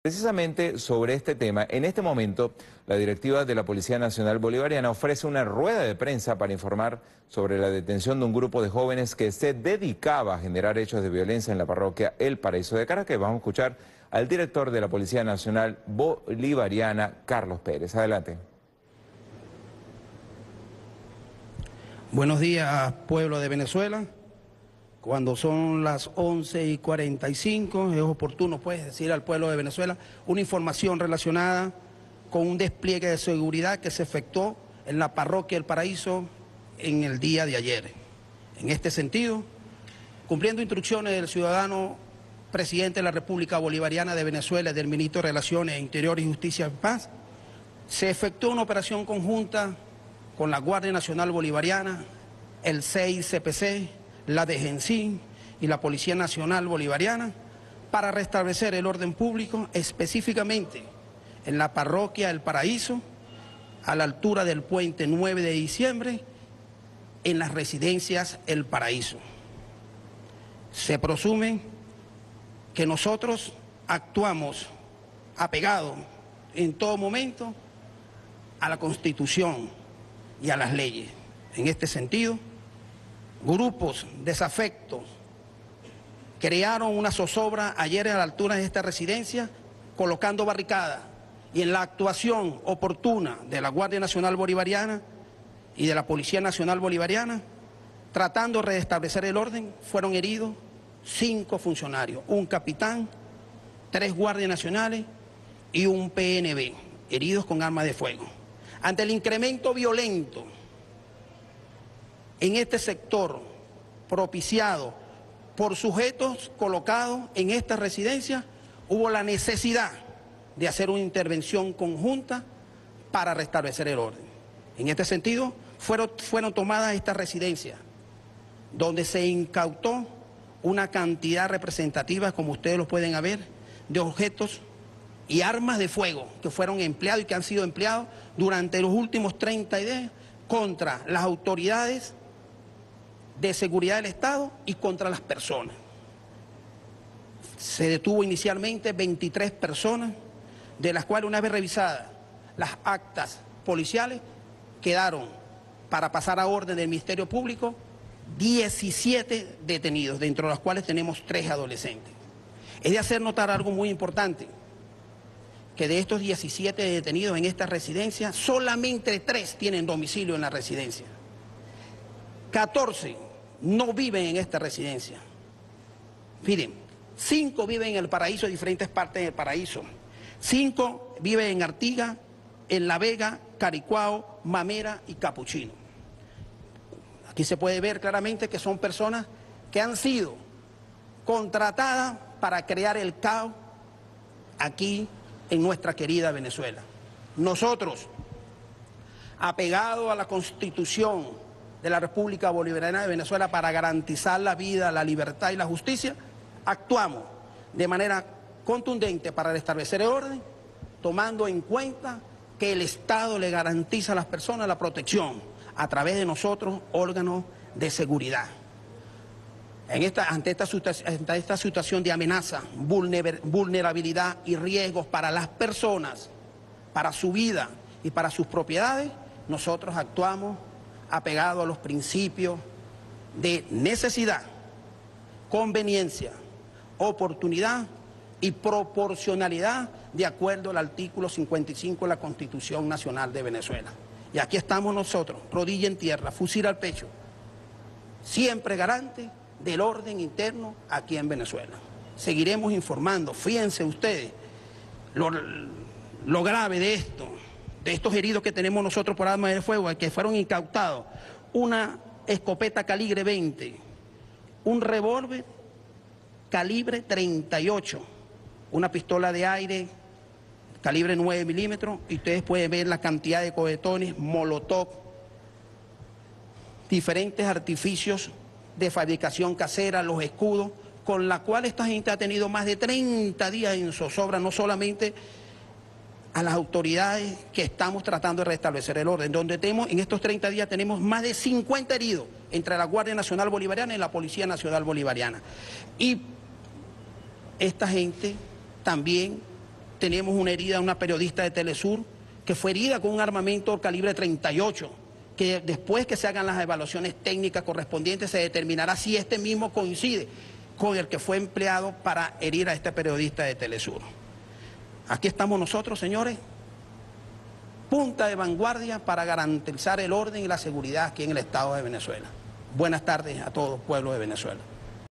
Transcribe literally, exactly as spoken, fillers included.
Precisamente sobre este tema, en este momento, la directiva de la Policía Nacional Bolivariana ofrece una rueda de prensa para informar sobre la detención de un grupo de jóvenes que se dedicaba a generar hechos de violencia en la parroquia El Paraíso de Caracas. Vamos a escuchar al director de la Policía Nacional Bolivariana, Carlos Pérez. Adelante. Buenos días, pueblo de Venezuela. Cuando son las once y cuarenta y cinco, es oportuno pues decir al pueblo de Venezuela una información relacionada con un despliegue de seguridad que se efectuó en la parroquia El Paraíso en el día de ayer. En este sentido, cumpliendo instrucciones del ciudadano presidente de la República Bolivariana de Venezuela y del ministro de Relaciones Interiores y Justicia y Paz, se efectuó una operación conjunta con la Guardia Nacional Bolivariana, el C I C P C, la D G N S I y la Policía Nacional Bolivariana para restablecer el orden público, específicamente en la parroquia El Paraíso, a la altura del puente nueve de diciembre, en las residencias El Paraíso. Se presume que nosotros actuamos apegados en todo momento a la Constitución y a las leyes. En este sentido, grupos desafectos crearon una zozobra ayer a la altura de esta residencia, colocando barricadas, y en la actuación oportuna de la Guardia Nacional Bolivariana y de la Policía Nacional Bolivariana, tratando de restablecer el orden, fueron heridos cinco funcionarios, un capitán, tres guardias nacionales y un P N B, heridos con armas de fuego. Ante el incremento violento en este sector propiciado por sujetos colocados en esta residencia, hubo la necesidad de hacer una intervención conjunta para restablecer el orden. En este sentido, fueron, fueron tomadas estas residencias, donde se incautó una cantidad representativa, como ustedes lo pueden ver, de objetos y armas de fuego que fueron empleados y que han sido empleados durante los últimos treinta días contra las autoridades de seguridad del Estado y contra las personas. Se detuvo inicialmente veintitrés personas, de las cuales, una vez revisadas las actas policiales, quedaron, para pasar a orden del Ministerio Público, diecisiete detenidos, dentro de los cuales tenemos tres adolescentes. Es de hacer notar algo muy importante, que de estos diecisiete detenidos en esta residencia, solamente tres tienen domicilio en la residencia. catorce no viven en esta residencia. Miren, cinco viven en El Paraíso, en diferentes partes del Paraíso. Cinco viven en Artigas, en La Vega, Caricuao, Mamera y Capuchino. Aquí se puede ver claramente que son personas que han sido contratadas para crear el caos aquí en nuestra querida Venezuela. Nosotros, apegados a la Constitución de la República Bolivariana de Venezuela para garantizar la vida, la libertad y la justicia, actuamos de manera contundente para restablecer el orden, tomando en cuenta que el Estado le garantiza a las personas la protección a través de nosotros, órganos de seguridad. En esta, ante, esta, ante esta situación de amenaza, vulnerabilidad y riesgos para las personas, para su vida y para sus propiedades, nosotros actuamos apegado a los principios de necesidad, conveniencia, oportunidad y proporcionalidad, de acuerdo al artículo cincuenta y cinco de la Constitución Nacional de Venezuela. Y aquí estamos nosotros, rodilla en tierra, fusil al pecho, siempre garante del orden interno aquí en Venezuela. Seguiremos informando, fíjense ustedes lo, lo grave de esto, de estos heridos que tenemos nosotros por armas de fuego, que fueron incautados, una escopeta calibre veinte, un revólver calibre treinta y ocho, una pistola de aire calibre nueve milímetros, y ustedes pueden ver la cantidad de cohetones, molotov, diferentes artificios de fabricación casera, los escudos, con la cual esta gente ha tenido más de treinta días en zozobra, no solamente a las autoridades que estamos tratando de restablecer el orden, donde tenemos, en estos treinta días tenemos más de cincuenta heridos entre la Guardia Nacional Bolivariana y la Policía Nacional Bolivariana. Y esta gente también tenemos una herida de una periodista de Telesur que fue herida con un armamento calibre treinta y ocho, que después que se hagan las evaluaciones técnicas correspondientes se determinará si este mismo coincide con el que fue empleado para herir a este periodista de Telesur. Aquí estamos nosotros, señores, punta de vanguardia para garantizar el orden y la seguridad aquí en el Estado de Venezuela. Buenas tardes a todo el pueblo de Venezuela.